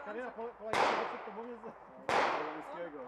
Kariera Polańskiego przed tobą jest Polańskiego.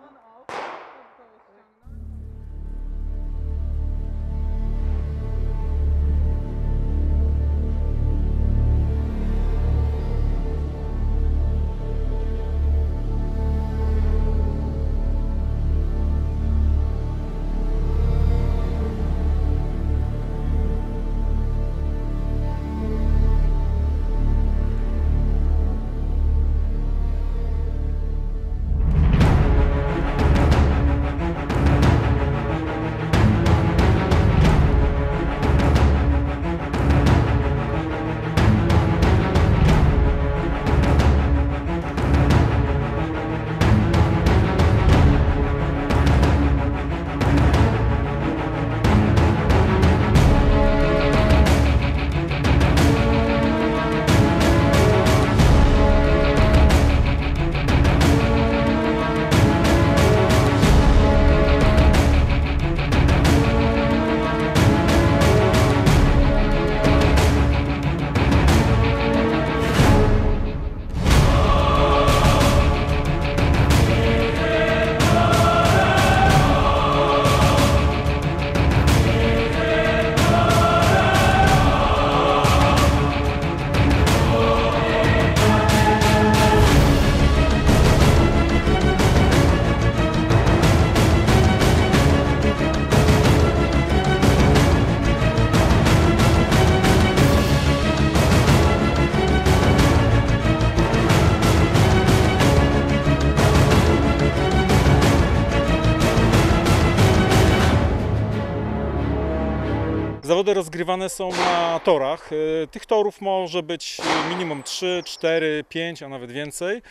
Zawody rozgrywane są na torach. Tych torów może być minimum 3, 4, 5, a nawet więcej.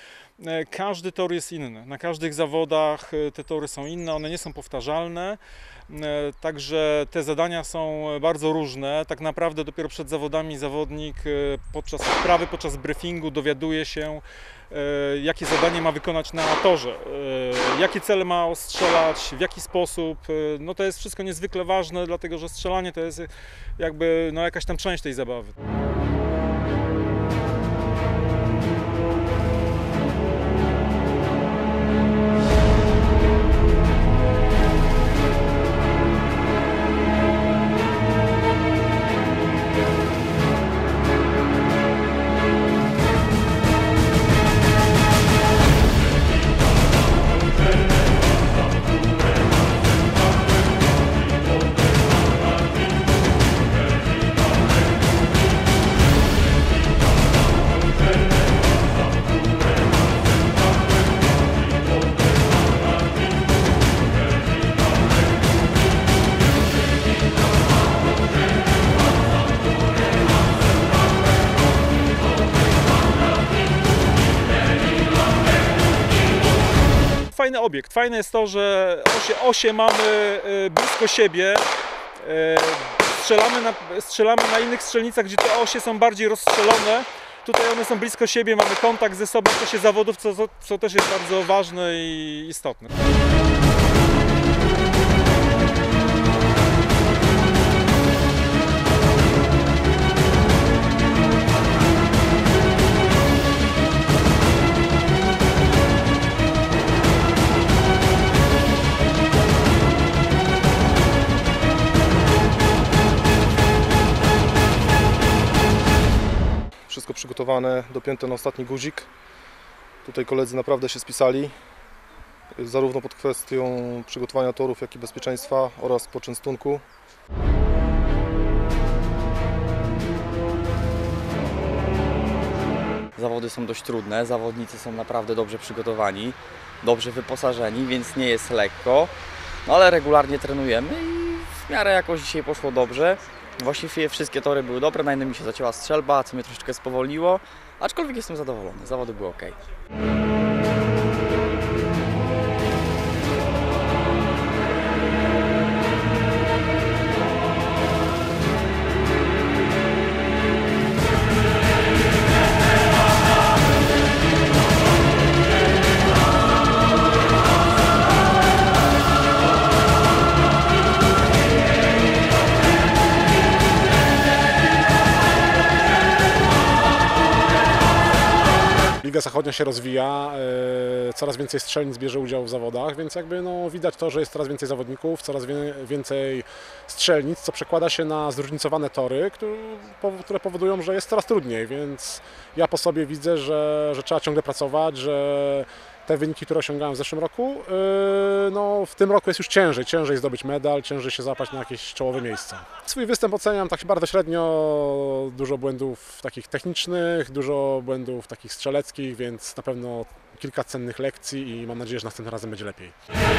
Każdy tor jest inny. Na każdych zawodach te tory są inne, one nie są powtarzalne. Także te zadania są bardzo różne. Tak naprawdę dopiero przed zawodami zawodnik podczas wprawy, podczas briefingu dowiaduje się, jakie zadanie ma wykonać na torze, jakie cele ma ostrzelać, w jaki sposób. No to jest wszystko niezwykle ważne, dlatego że strzelanie to jest jakby jakaś tam część tej zabawy. Fajny obiekt. Fajne jest to, że osie mamy blisko siebie. Strzelamy na innych strzelnicach, gdzie te osie są bardziej rozstrzelone. Tutaj one są blisko siebie, mamy kontakt ze sobą w czasie zawodów, co też jest bardzo ważne i istotne. Wszystko przygotowane, dopięte na ostatni guzik. Tutaj koledzy naprawdę się spisali, zarówno pod kwestią przygotowania torów, jak i bezpieczeństwa oraz poczęstunku. Zawody są dość trudne, zawodnicy są naprawdę dobrze przygotowani, dobrze wyposażeni, więc nie jest lekko. No ale regularnie trenujemy i w miarę jakoś dzisiaj poszło dobrze. Właściwie wszystkie tory były dobre, na innym mi się zacięła strzelba, co mnie troszeczkę spowolniło, aczkolwiek jestem zadowolony, zawody były ok. Liga Zachodnia się rozwija, coraz więcej strzelnic bierze udział w zawodach, więc jakby no, widać to, że jest coraz więcej zawodników, coraz więcej strzelnic, co przekłada się na zróżnicowane tory, które powodują, że jest coraz trudniej, więc ja po sobie widzę, że trzeba ciągle pracować, że te wyniki, które osiągałem w zeszłym roku, no w tym roku jest już ciężej zdobyć medal, ciężej się załapać na jakieś czołowe miejsca. Swój występ oceniam tak bardzo średnio, dużo błędów takich technicznych, dużo błędów takich strzeleckich, więc na pewno kilka cennych lekcji i mam nadzieję, że następnym razem będzie lepiej.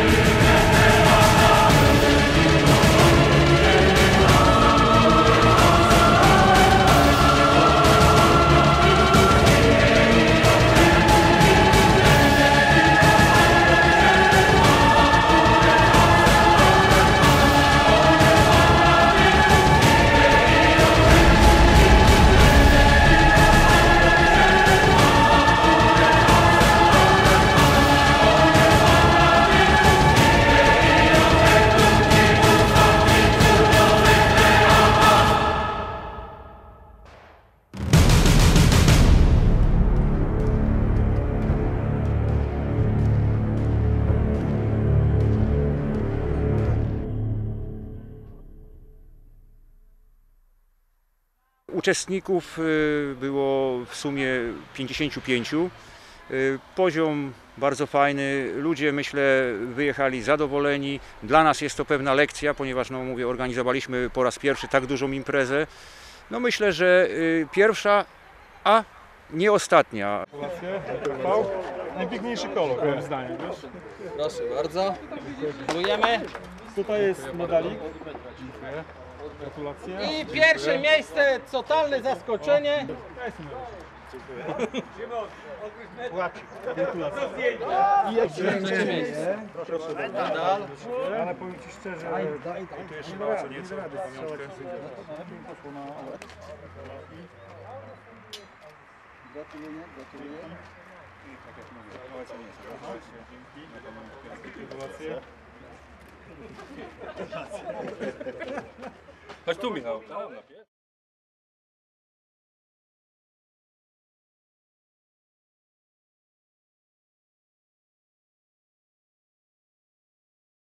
Uczestników było w sumie 55. Poziom bardzo fajny, ludzie myślę wyjechali zadowoleni. Dla nas jest to pewna lekcja, ponieważ no mówię, organizowaliśmy po raz pierwszy tak dużą imprezę. No myślę, że pierwsza, a nie ostatnia. Najpiękniejszy kolor, moim zdaniem, wiesz? Proszę bardzo. Dziękujemy. Tutaj jest medalik. Dziękuję. Gratulacje. I pierwsze miejsce, totalne zaskoczenie. I jeszcze miejsce. Medal. Ale powiem Ci szczerze, tu jeszcze mało co nieco, pamiątkę. Chodź tu, Michał.